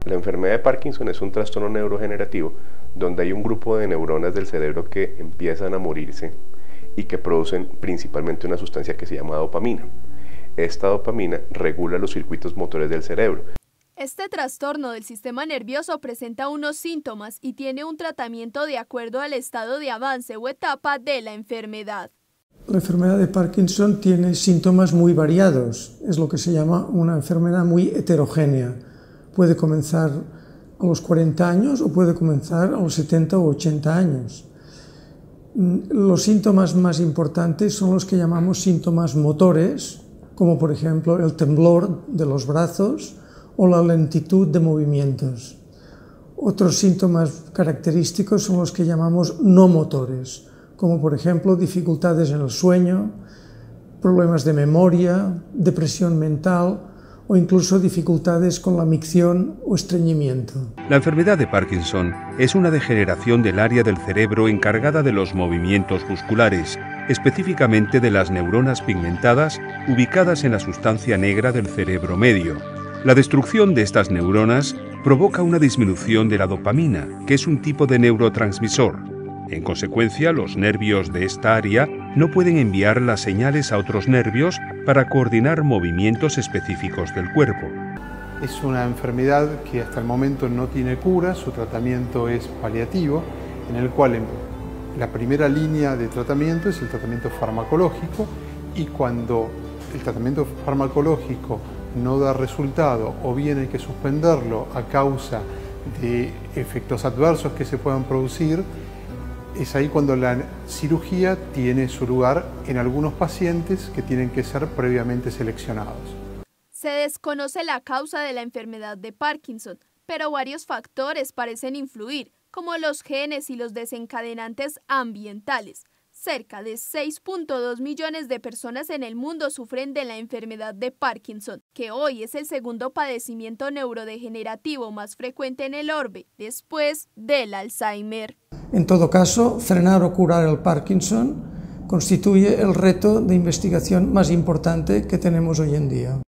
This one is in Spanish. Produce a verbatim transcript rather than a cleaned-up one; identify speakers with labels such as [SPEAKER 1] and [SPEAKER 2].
[SPEAKER 1] La enfermedad de Parkinson es un trastorno neurodegenerativo donde hay un grupo de neuronas del cerebro que empiezan a morirse y que producen principalmente una sustancia que se llama dopamina. Esta dopamina regula los circuitos motores del cerebro.
[SPEAKER 2] Este trastorno del sistema nervioso presenta unos síntomas y tiene un tratamiento de acuerdo al estado de avance o etapa de la enfermedad.
[SPEAKER 3] La enfermedad de Parkinson tiene síntomas muy variados, es lo que se llama una enfermedad muy heterogénea. Puede comenzar a los cuarenta años o puede comenzar a los setenta o ochenta años. Los síntomas más importantes son los que llamamos síntomas motores, como por ejemplo el temblor de los brazos o la lentitud de movimientos. Otros síntomas característicos son los que llamamos no motores, como por ejemplo dificultades en el sueño, problemas de memoria, depresión mental o incluso dificultades con la micción o estreñimiento.
[SPEAKER 4] La enfermedad de Parkinson es una degeneración del área del cerebro encargada de los movimientos musculares, específicamente de las neuronas pigmentadas ubicadas en la sustancia negra del cerebro medio. La destrucción de estas neuronas provoca una disminución de la dopamina, que es un tipo de neurotransmisor. En consecuencia, los nervios de esta área no pueden enviar las señales a otros nervios para coordinar movimientos específicos del cuerpo.
[SPEAKER 5] Es una enfermedad que hasta el momento no tiene cura, su tratamiento es paliativo, en el cual la primera línea de tratamiento es el tratamiento farmacológico, y cuando el tratamiento farmacológico no da resultado o bien hay que suspenderlo a causa de efectos adversos que se puedan producir, es ahí cuando la cirugía tiene su lugar en algunos pacientes que tienen que ser previamente seleccionados.
[SPEAKER 2] Se desconoce la causa de la enfermedad de Parkinson, pero varios factores parecen influir, como los genes y los desencadenantes ambientales. Cerca de seis punto dos millones de personas en el mundo sufren de la enfermedad de Parkinson, que hoy es el segundo padecimiento neurodegenerativo más frecuente en el orbe, después del Alzheimer.
[SPEAKER 3] En todo caso, frenar o curar el Parkinson constituye el reto de investigación más importante que tenemos hoy en día.